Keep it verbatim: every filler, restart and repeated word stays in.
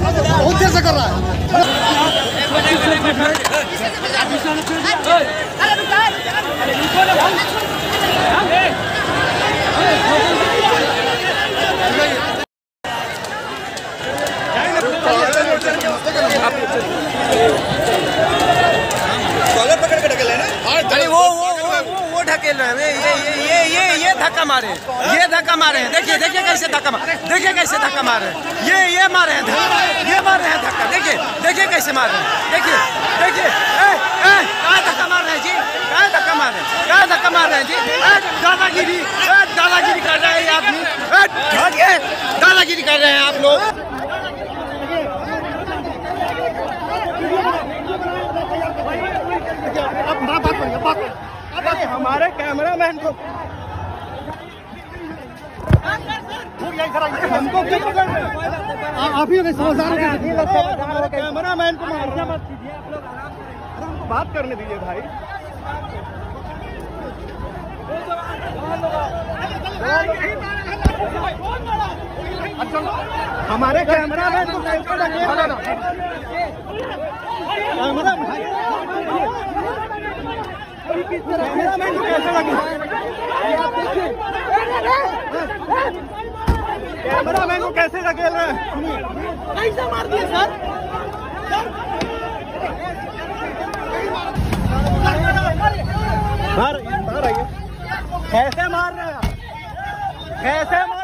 बहुत देर से कर रहा है। पकड़ के ढकेल है ना? अरे वो वो वो ढकेल रहे हैं। ये ये ये ये ये धक्का मारे, ये धक्का मारे हैं। देखिए देखिए कैसे धक्का मारे, देखिए कैसे धक्का मारे हैं। ये ये मारे हैं, ये मारे हैं धक्का। देखिए देखिए कैसे मार रहे हैं। देखिए देखिए कहाँ धक्का मार रहे हैं जी, कहाँ धक्का मार रहे हैं, कहाँ धक्का मार रहे हैं जी। दादागिरी दादागिरी कर रहे हैं ये आदमी, दादागिरी कर रहे हैं आप लोग। हमारे कैमरामैन को हमको क्यों पकड़ रहे हैं? आप ही समझदार हैं। हमारे कैमरामैन को मारना मत कीजिए आप लोग, हमको बात करने दीजिए भाई। हमारे कैमरामैन को कैसे लगे? कैमरामैन को कैसे लगे? कैमरामैन को कैसे धकेल रहे हैं? कैसे मार दिए सर? बाहर बाहर आइए। कैसे मार रहे हैं? कैसे मार